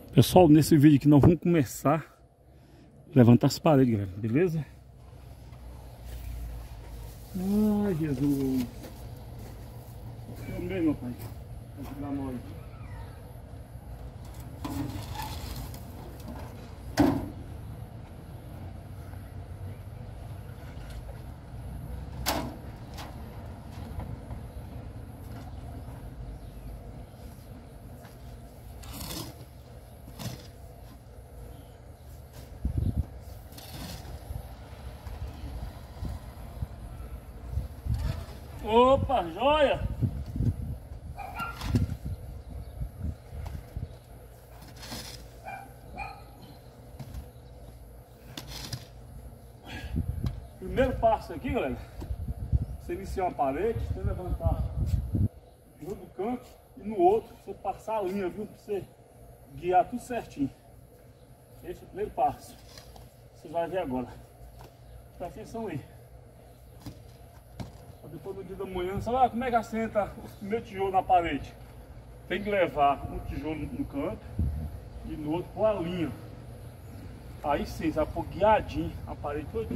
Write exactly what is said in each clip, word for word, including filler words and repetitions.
Pessoal, nesse vídeo aqui nós vamos começar a levantar as paredes, galera, beleza? Ai, Jesus. Eu mesmo, pai. Vou ajudar nós. Opa, joia! Primeiro passo aqui, galera, você iniciar uma parede, você levantar no do canto e no outro, você passar a linha, viu? Pra você guiar tudo certinho. Esse é o primeiro passo. Você vai ver agora. Presta atenção aí. Depois do dia da manhã, você sabe como é que assenta os primeiros tijolos na parede? Tem que levar um tijolo no canto e no outro com a linha. Aí sim, você vai pôr guiadinho a parede toda.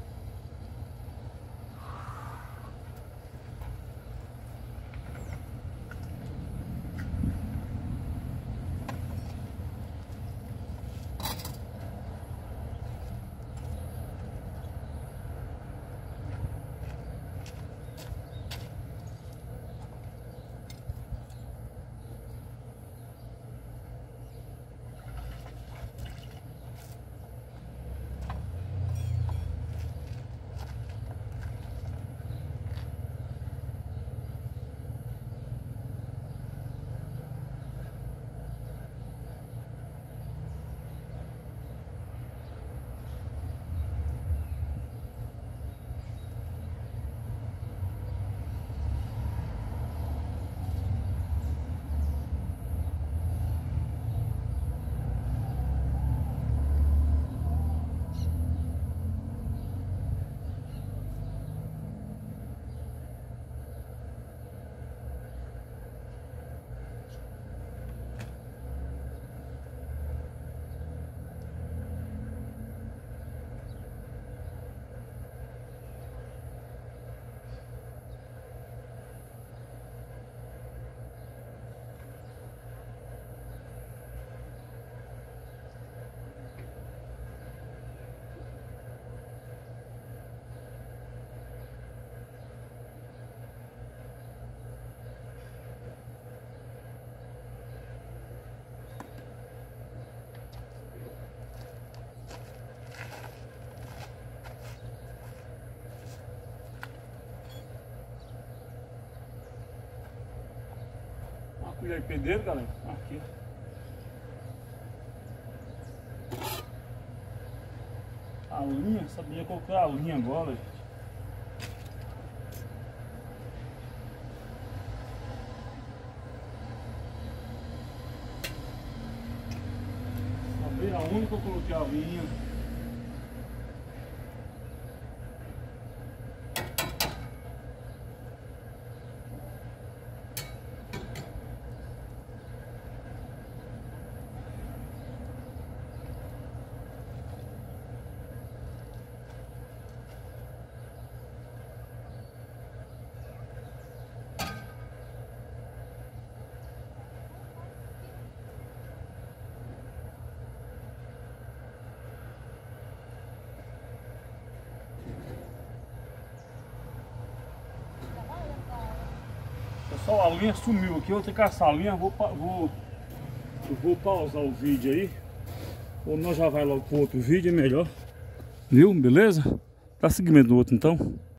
Colher de pedreiro, galera, aqui. A linha, sabia colocar a linha agora, gente. Sabia aonde que eu coloquei a linha. Pessoal, a linha sumiu aqui, eu vou ter que caçar a linha, vou, vou, eu vou pausar o vídeo aí, ou nós já vai logo para outro vídeo, é melhor, viu? Beleza? Dá seguimento no outro então.